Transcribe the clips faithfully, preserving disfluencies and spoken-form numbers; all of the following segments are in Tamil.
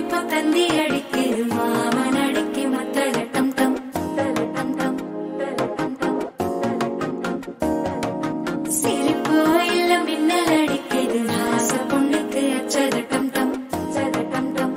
இப்ப தந்தி அடிக்குது மாமன் அடிக்கு மத்தள டம் டம் டம் டம் சிரிப்பு இல்ல மின்னல் அடிக்குது ஆச பொண்ணுக்கு அச்சத டம் டம் டம் டம்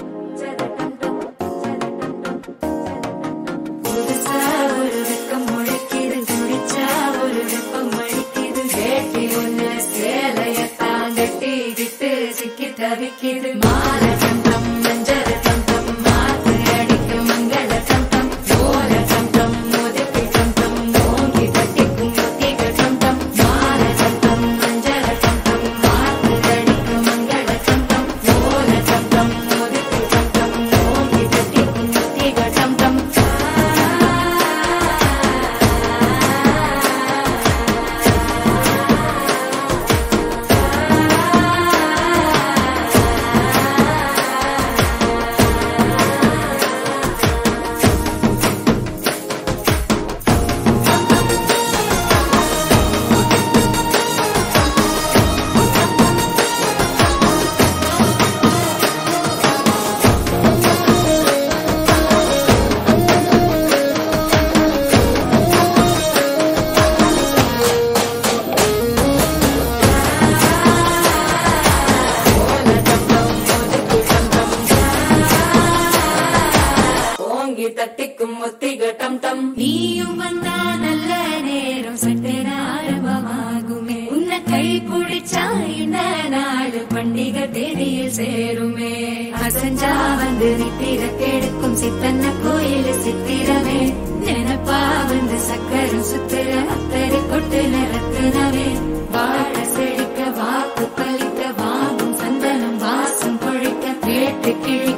புதுசா ஒரு வெக்கம் முளைக்குது துடிச்சா ஒரு வெப்பம் அடிக்குது கேட்டி ஒண்ணு சேலைய தாங்கட்டி விட்டு சிக்கி தவிக்குது மால டம் டம் மஞ்சள் டம் டம் மாத்து அடிக்கு மங்கள டம் டம் ஓல டம் டம் மோதிக்கு டம் டம் ஓங்கி தட்டிக்கும் ஒத்திக டம் டம் மால டம் டம் மஞ்சள் டம் டம் மாத்து அடிக்கு மங்கள டம் டம் ஓல டம் டம் மோதிக்கு டம் டம் ஓங்கி தட்டிக்கும் ஒத்திக டம் டம் தட்டிக்கும் ஒத்திக டம் டம் நீயும் வந்தா நல்ல நேரம் சட்டென ஆரம்பமாகுமே உன்னை கை பிடிச்சா இந்த நாள் பண்டிகை தேதியில் சேருமே அசஞ்சா வந்து நித்திர கெடுக்கும் சித்தன்ன கோயில் சித்திரமே நினைப்பா வந்து சக்கரம் சுத்துற அக்கறை கொட்டு நிறத்துனவே வாழ செழிக்க வாக்கு பலிக்க வாங்கும் சந்தனம் வாசம் பொழிக்க கேட்டு கிழி